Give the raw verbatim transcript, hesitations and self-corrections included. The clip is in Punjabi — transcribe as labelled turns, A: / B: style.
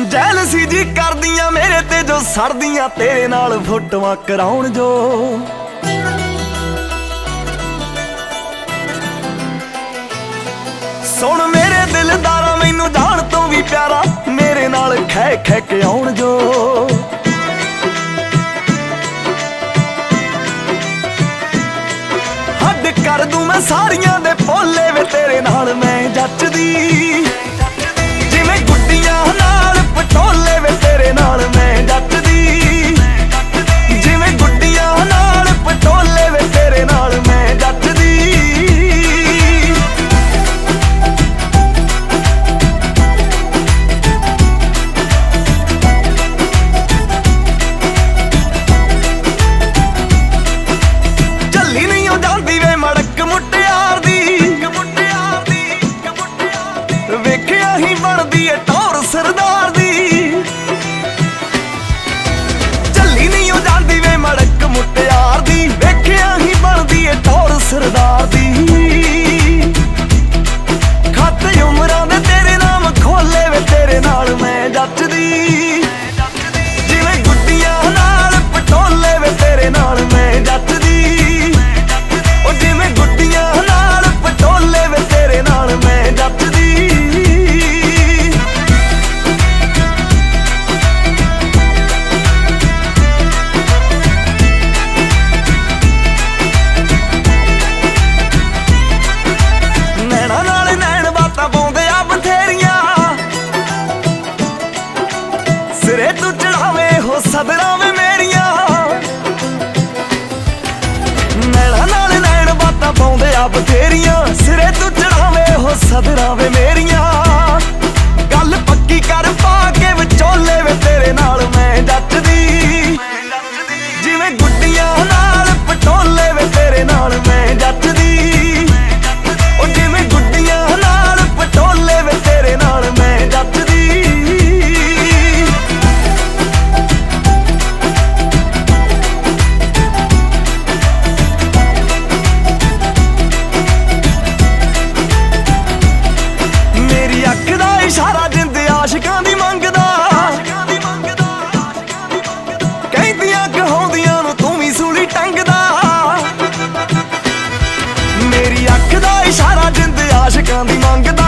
A: ਜੈਲਸੀ ਜੀ ਕਰਦੀਆਂ ਮੇਰੇ ਤੇ ਜੋ ਸੜਦੀਆਂ ਤੇਰੇ ਨਾਲ ਫੋਟੋਆਂ ਕਰਾਉਣ ਜੋ। ਸੁਣ ਮੇਰੇ ਦਿਲਦਾਰਾ ਮੈਨੂੰ ਜਾਣ ਤੋਂ ਵੀ ਪਿਆਰਾ ਮੇਰੇ ਨਾਲ ਖੈ ਖੈ ਕੇ ਆਉਣ ਜੋ। ਹੱਦ ਕਰ ਦੂੰ ਮੈਂ ਸਾਰੀਆਂ ਦੇ ਭੋਲੇ ਵੇ ਤੇਰੇ ਨਾਲ ਮੈਂ ਜੱਚਦੀ। ਜਿਵੇਂ ਗੁੱਡੀਆਂ ਨਾਲ ਪਟੋਲੇ ਵੇ ਤੇਰੇ ਨਾਲ ਮੈਂ ਜੱਚਦੀ। ਜਿਵੇਂ ਗੁੱਡੀਆਂ ਨਾਲ ਪਟੋਲੇ ਵੇ ਤੇਰੇ ਨਾਲ ਮੈਂ ਜੱਚਦੀ। ਵੇਖਿਆ ਹੀ ਬਣਦੀ ਏ ਟੌਰ ਸਰਦਾਰ ਦੀ। ਚੱਲੀ ਨਹੀਂ ਉਹ ਜਾਂਦੀ ਵੇ ਮੜਕ ਮੁਟਿਆਰ ਦੀ। ਵੇਖਿਆ ਹੀ ਬਣਦੀ ਏ ਟੌਰ ਸਰਦਾਰ ਦੀ। ਖਾਤੇ ਉਮਰਾਂ ਦੇ ਤੇਰੇ ਨਾਮ ਖੋਲੇ ਵੇ ਤੇਰੇ ਨਾਲ ਮੈਂ ਜੱਚਦੀ। ਜਿਵੇਂ ਗੁੱਡੀਆਂ ਨਾਲ ਪਟੋਲੇ ਵੇ ਤੇਰੇ ਨਾਲ ਮੈਂ ਜੱਚਦੀ। ਉਹ ਜਿਵੇਂ ਗੁੱਡੀਆਂ ਨਾਲ ਪਟੋਲੇ ਵੇ ਤੇਰੇ ਨਾਲ ਮੈਂ ਜੱਚਦੀ। ਸਿਰੇ ਤੂੰ ਚੜਾਵੇ ਹੋ ਸਦਰਾਂ ਵੇ ਮੇਰੀਆਂ। ਨੈਣਾ ਨਾਲ ਨੈਣ ਬਾਤਾਂ ਪਾਉਂਦੇ ਆ ਬਥੇਰੀਆਂ। ਸਿਰੇ ਤੂੰ ਚੜਾਵੇ ਹੋ ਸਦਰਾਂ ਵੇ ਮੇਰੀਆਂ। ਗੱਲ ਪੱਕੀ ਕਰ ਪਾ ਕੇ ਵਿਚੋਲੇ ਵੇ ਤੇਰੇ ਨਾਲ ਮੈਂ ਜੱਚਦੀ। ਜਿਵੇਂ ਗੁੱਡੀਆਂ ਨਾਲ ਪਟੋਲੇ ਵੇ ਤੇਰੇ ਨਾਲ ਮੈਂ ਜੱਚਦੀ। ਉਹ ਜਿਵੇਂ ਗੁੱਡੀਆਂ ਨਾਲ ਪਟੋਲੇ ਵੇ ਤੇਰੇ ਨਾਲ ਮੈਂ ਜੱਚਦੀ। ਇਸ਼ਾਰਾ ਜਿੰਦ ਆਸ਼ਿਕਾਂ ਦੀ ਮੰਗਦਾ। ਕਹਿੰਦੀਆਂ ਕਹਾਉਂਦੀਆਂ ਨੂੰ ਤੂੰ ਵੀ ਸੂਲੀ ਟੰਗਦਾ। ਮੇਰੀ ਅੱਖ ਦਾ ਇਸ਼ਾਰਾ ਜਿੰਦ ਆਸ਼ਿਕਾਂ ਦੀ ਮੰਗਦਾ।